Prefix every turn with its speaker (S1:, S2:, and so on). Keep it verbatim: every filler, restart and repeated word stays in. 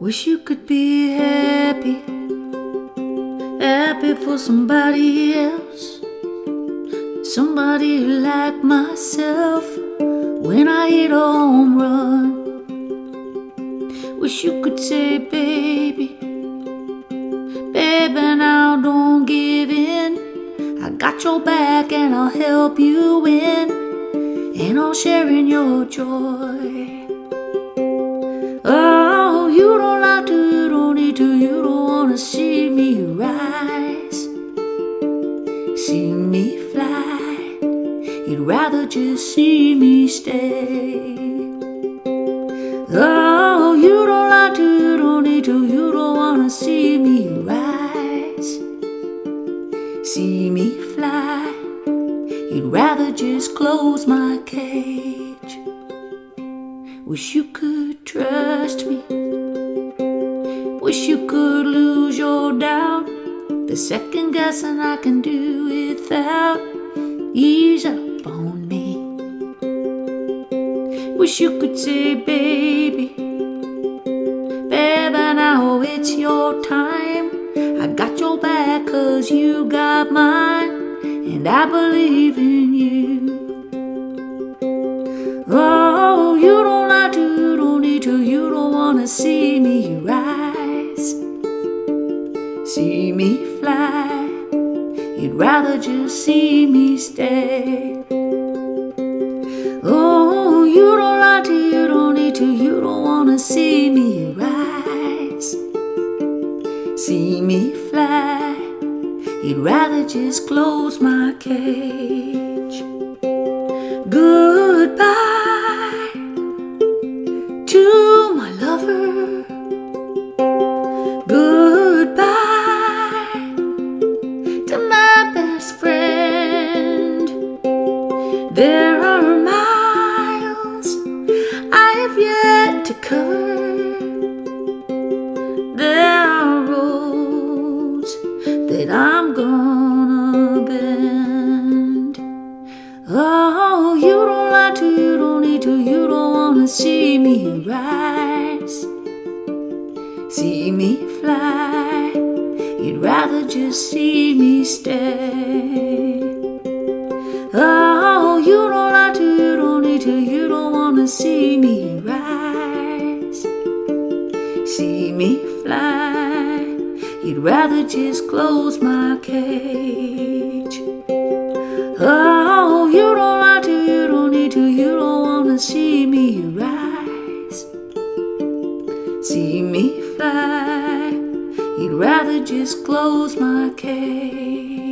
S1: Wish you could be happy, happy for somebody else, somebody like myself. When I hit a home run, wish you could say, baby, baby, now don't give in. I got your back and I'll help you win, and I'll share in your joy. Oh, you don't like to, you don't need to, you don't wanna see me rise, see me fly. You'd rather just see me stay. Oh, you don't like to, you don't need to, you don't wanna see me rise, see me fly. You'd rather just close my cage. Wish you could trust me, wish you could lose your doubt. The second guessing I can do without. Ease up on me. Wish you could say, baby, baby, now it's your time. I got your back 'cause you got mine, and I believe in you. Oh, you don't like to, you don't need to, you don't wanna see me rise, see me fly. You'd rather just see me stay. Oh, you don't like to, you don't need to, you don't wanna see me rise, see me fly. You'd rather just close my cage. Goodbye to my lover. Goodbye to my best friend. There are miles I have yet to cover. There are roads that I'm gonna bend. Oh, you don't like to, you don't need to, you don't wanna see me rise, see me fly. You'd rather just see me stay. Oh, you don't like to, you don't need to, you don't wanna see me rise, see me fly. You'd rather just close my cage. Oh, you don't like to, you don't need to, you don't wanna see me rise, see me fly. You'd rather just close my cage.